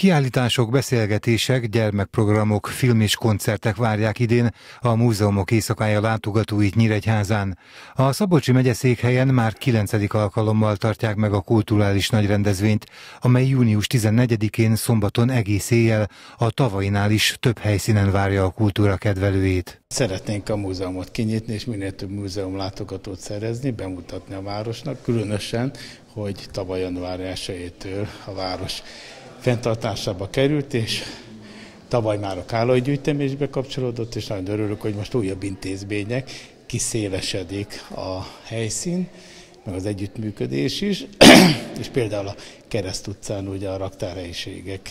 Kiállítások, beszélgetések, gyermekprogramok, film és koncertek várják idén a Múzeumok Éjszakája látogatóit Nyíregyházán. A Szabolcsi megyeszékhelyen már 9. alkalommal tartják meg a kulturális nagyrendezvényt, amely június 14-én szombaton egész éjjel a tavainál is több helyszínen várja a kultúra kedvelőit. Szeretnénk a múzeumot kinyitni, és minél több múzeum látogatót szerezni, bemutatni a városnak, különösen, hogy tavaly január 1-től a város fenntartásába került, és tavaly már a Kállai gyűjtemésbe kapcsolódott, és nagyon örülök, hogy most újabb intézmények, kiszélesedik a helyszín, meg az együttműködés is, és például a Kereszt utcán ugye a raktárhelyiségek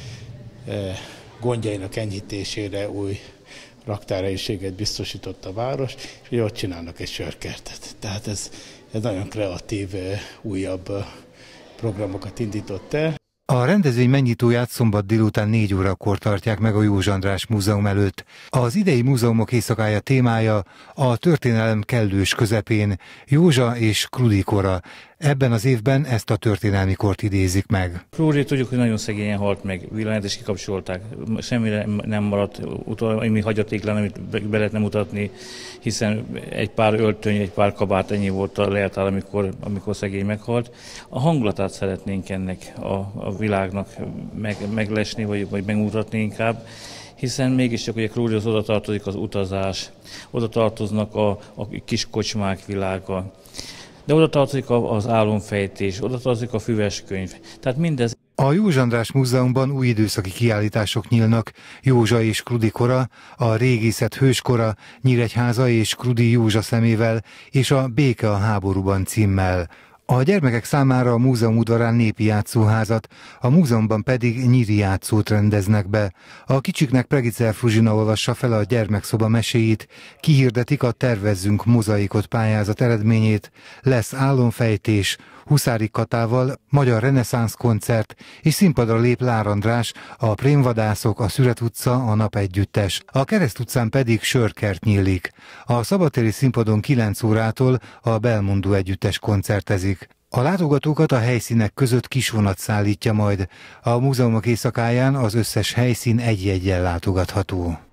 gondjainak enyhítésére új raktárhelyiséget biztosított a város, és ugye ott csinálnak egy sörkertet. Tehát ez nagyon kreatív, újabb programokat indított el. A rendezvény megnyitóját szombat délután 4 órakor tartják meg a József András Múzeum előtt. Az idei Múzeumok Éjszakája témája a történelem kellős közepén, Józsa és Krudi kora. Ebben az évben ezt a történelmi kort idézik meg. Krudi tudjuk, hogy nagyon szegényen halt meg, villányt is kikapcsolták. Semmire nem maradt ami hagyaték lenne, amit be lehetne mutatni, hiszen egy pár öltöny, egy pár kabát, ennyi volt a leltár, amikor szegény meghalt. A hangulatát szeretnénk ennek a világnak meglesni, vagy megmutatni inkább, hiszen mégiscsak ugye Krúdihoz oda tartozik az utazás, oda tartoznak a kis kocsmák világa, de oda tartozik az álomfejtés, oda tartozik a füveskönyv. Tehát mindez. A József András Múzeumban új időszaki kiállítások nyílnak, Józsa és Krudi kora, a régészet hőskora, Nyíregyháza és Krudi Józsa szemével és a Béke a háborúban címmel. A gyermekek számára a múzeum udvarán népi játszóházat, a múzeumban pedig nyíri játszót rendeznek be. A kicsiknek Pregicer Fruzsina olvassa fel a gyermekszoba meséit, kihirdetik a Tervezzünk mozaikot pályázat eredményét, lesz álomfejtés, Huszárik Katával magyar reneszánsz koncert, és színpadra lép Lár András, a Prémvadászok, a Szüret utca, a Nap együttes. A Kereszt utcán pedig sörkert nyílik. A szabadtéri színpadon 9 órától a Belmondo együttes koncertezik. A látogatókat a helyszínek között kisvonat szállítja majd. A Múzeumok Éjszakáján az összes helyszín egy-eggyel látogatható.